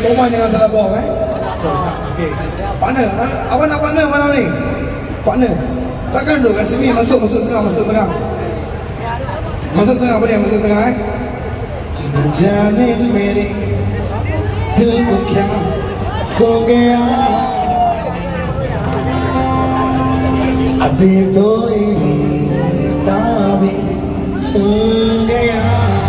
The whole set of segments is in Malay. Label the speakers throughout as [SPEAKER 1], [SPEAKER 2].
[SPEAKER 1] Rumah jangan salah bawa kan? Okey. Partner, awak nak partner malam ni? Partner. Takkan duduk kat sini masuk tengah. Masuk tengah boleh masuk tengah eh? जाने मेरे दिल को क्या हो गया अभी तो ताबी हो गया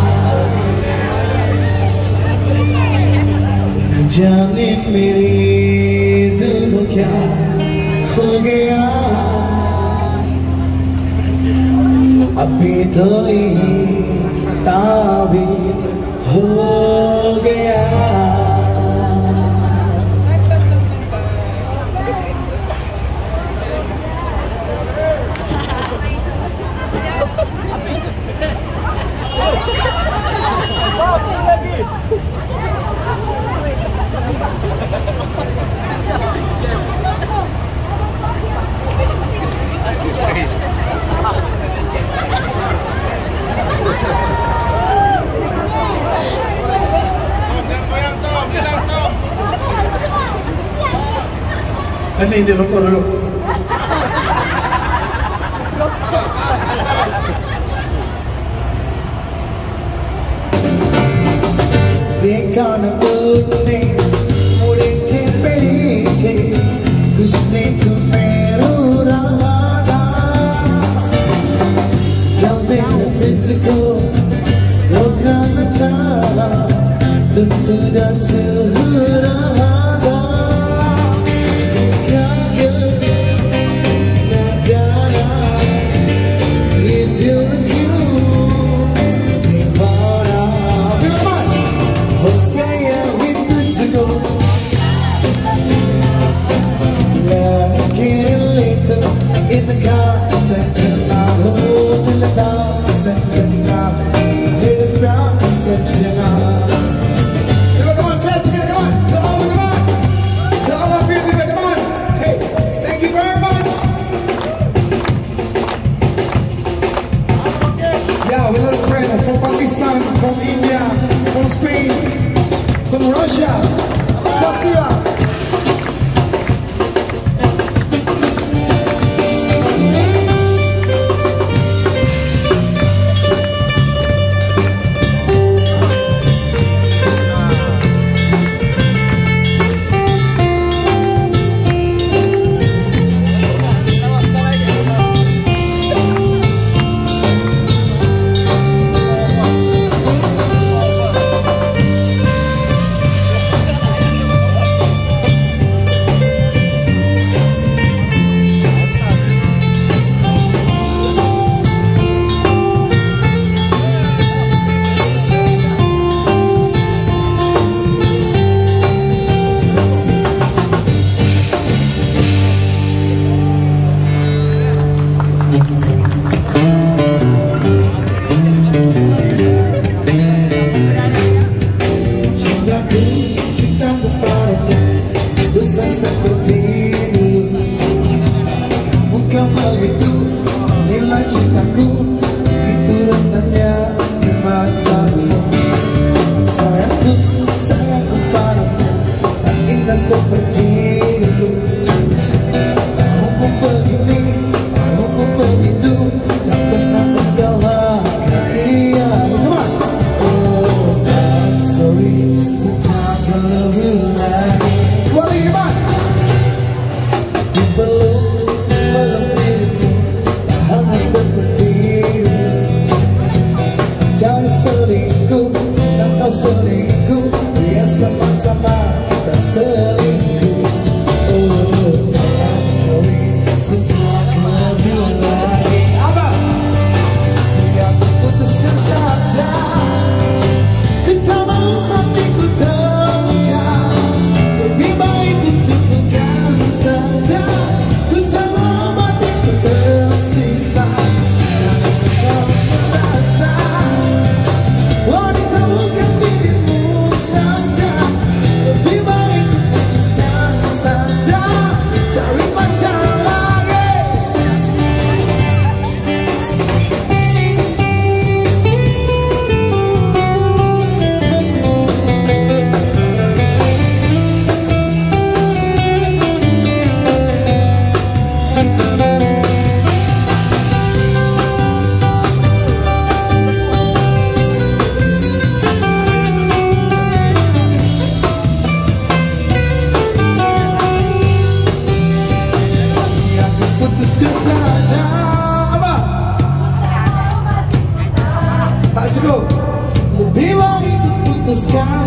[SPEAKER 1] न जाने मेरे दिल को क्या हो गया अभी तो ताबी हो गया Ini dia rokok dulu. देखा न तूने मुड़े के पीछे उसने तुम्हें रो रहा था जब मैंने तुझको रोकना न चाहा तो तुझे छू रहा था in the car, Sanjana, hold in the dark, Sanjana, hit the ground, Sanjana. Come on, clap.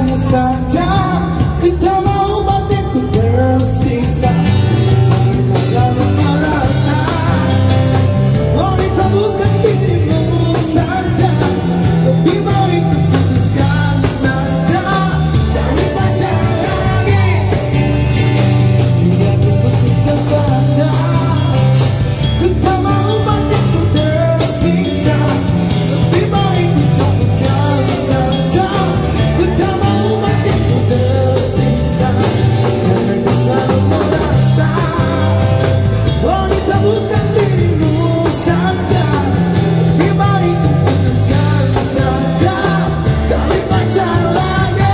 [SPEAKER 1] saja, kita mau batinku tersiksa. Jangan kau selalu merasa wanita bukan dirimu saja. Lebih baik putuskan saja, cari pacar lagi. Biar ku putuskan saja, kita mau batinku tersiksa. Lebih baik ku cabutkan saja, kita mau batinku tersiksa. Karena kau selalu merasa wanita bukan dirimu saja. Lebih baik ku putuskan saja, cari pacar lagi.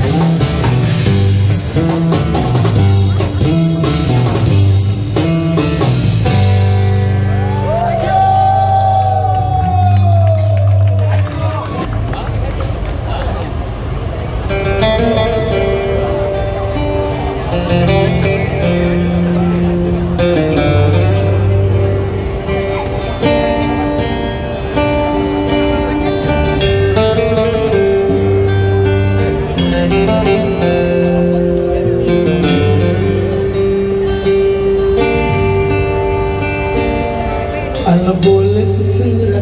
[SPEAKER 1] Alam boleh sesurat,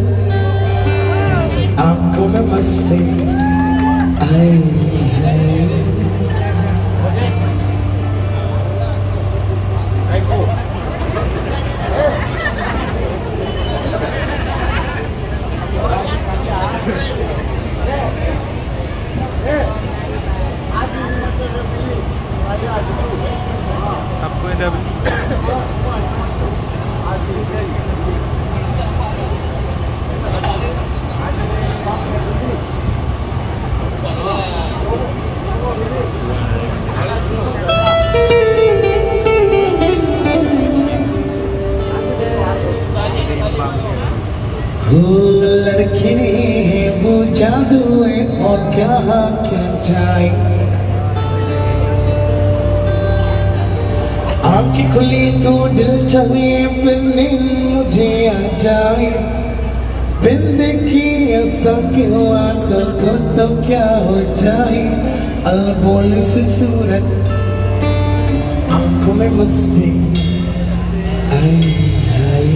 [SPEAKER 1] aku mesti ay. लड़की ने वो जादू है और कहा क्या जाए। आँखें खुली तो दिल चाहे फिर नींद मुझे आ जाए। बिन देखी ऐसा क्यों हुआ तो क्या हो जाए। अनमोल सी सूरत, आँखों में मस्ती आई आई।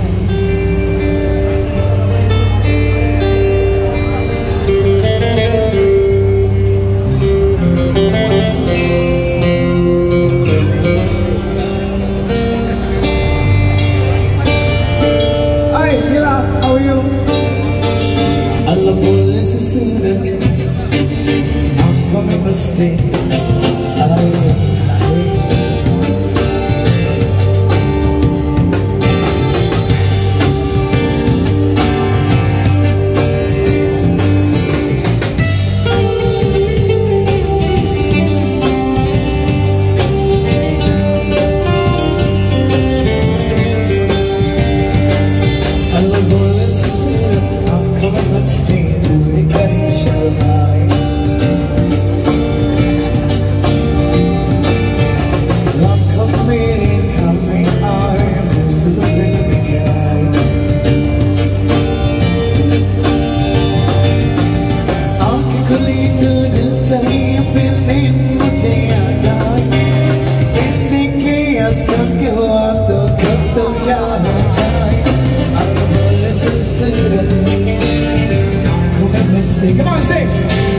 [SPEAKER 1] Come on, sing.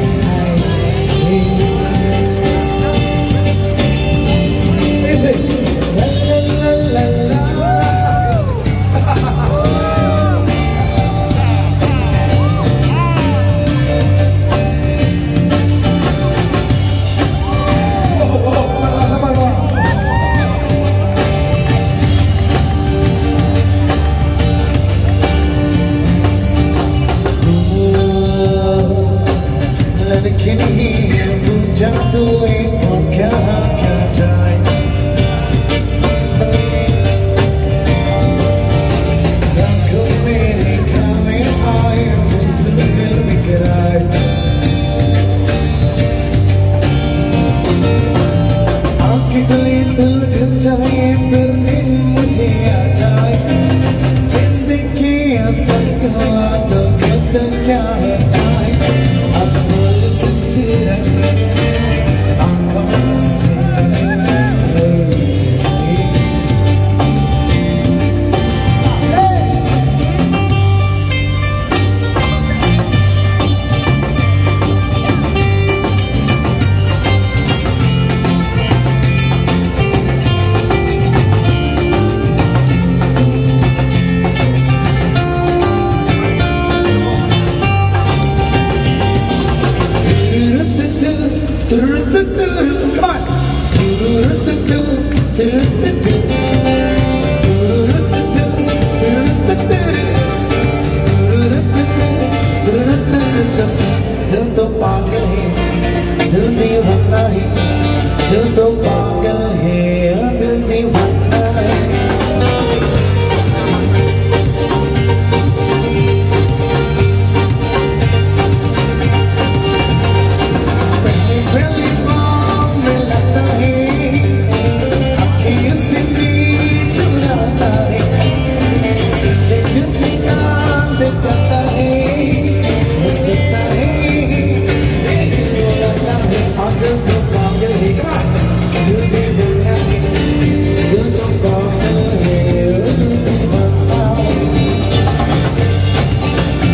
[SPEAKER 1] Listen. La la la la la. Oh,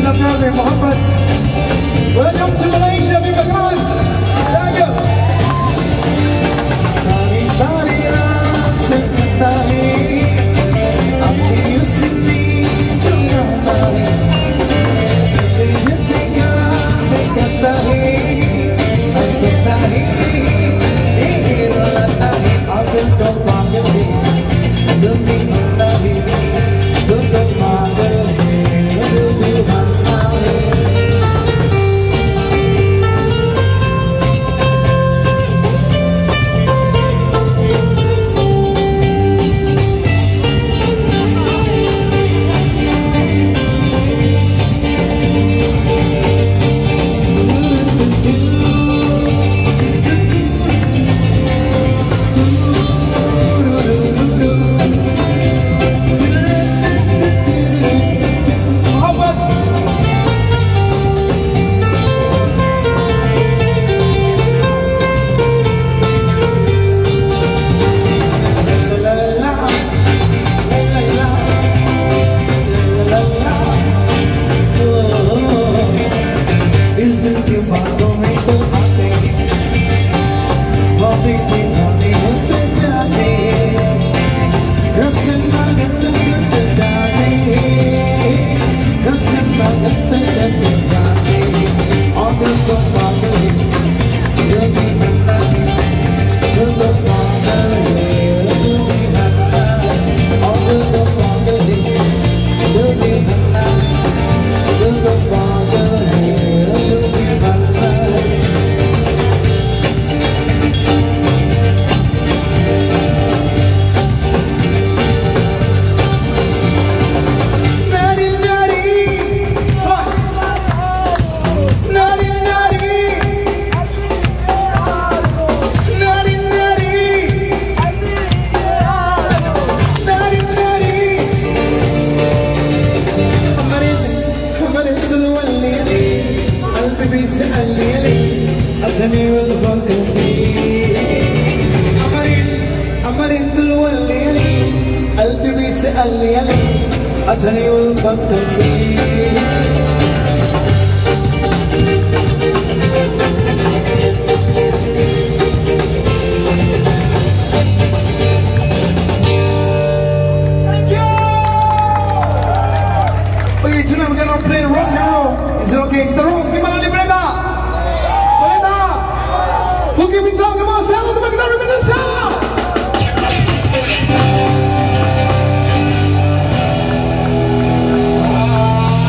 [SPEAKER 1] love brother Muhammad. Welcome to Malaysia, people. Come on. Thank you. Sari sari raat jagta hai, aapki usni chunata hai. Sache jitna dekta hai, hasata hai, rolata hai. Aapko to pagal hai, dil deewana hai, dil to pagal hai, dil deewana hai. أدري والفكر فيه Okay, tonight we're gonna play rock and roll. Is it okay? Kita roll gimana nih, boleh tak? Boleh tak? Who give me talk about sound of the